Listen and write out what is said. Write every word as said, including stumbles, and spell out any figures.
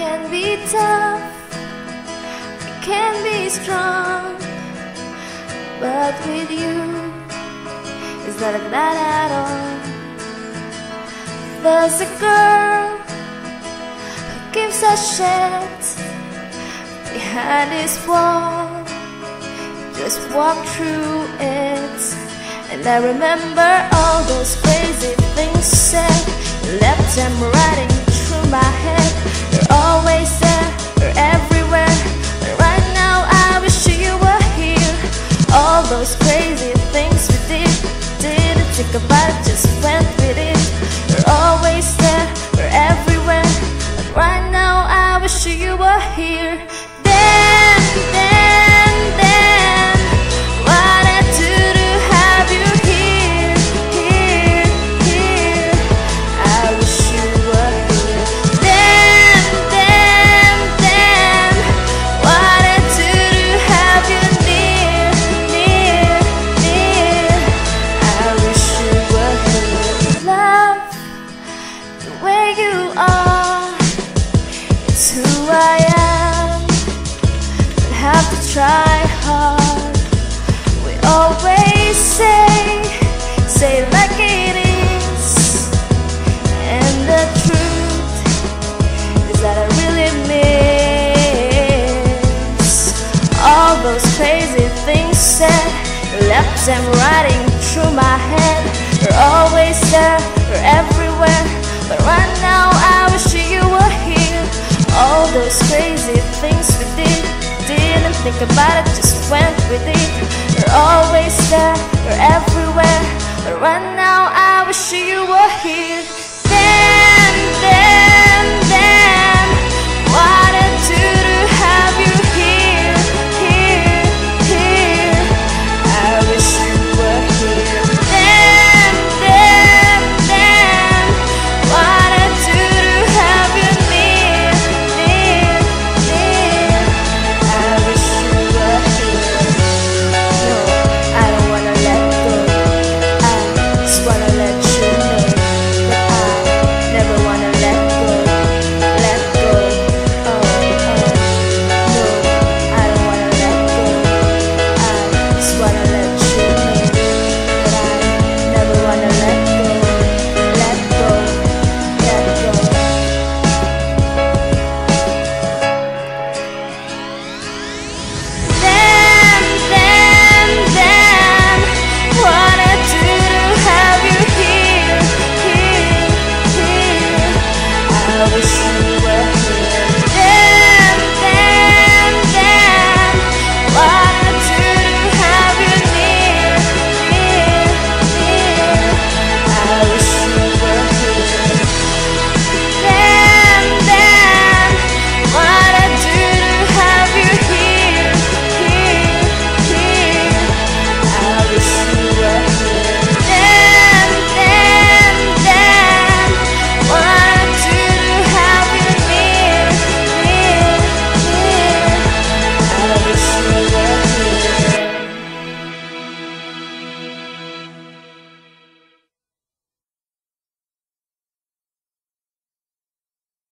can be tough, we can be strong, but with you, it's not like that at all. There's a girl who gives a shit behind this wall. Just walk through it, and I remember all those crazy things said, left them riding through my head. You're always there, you're everywhere, but right now I wish you were here. All those crazy things we did, didn't think about it, just went with it. You're always there, you're everywhere, but right now I wish you were here. Then, then, then, wanted to do have you here, here, here. I wish you were here. Then, then, then, wanted to do have you near, near, near. I wish you were here. Love, the way you are, it's who I am. Don't have to try hard. We always say, say it like it is. And the truth is that I really miss all those crazy things said, left them riding through my head. You're always there, you're everywhere, but right now I wish you were here. All those crazy things we did, didn't think about it, just went with it. You're always there, you're everywhere, but right now I wish you were here.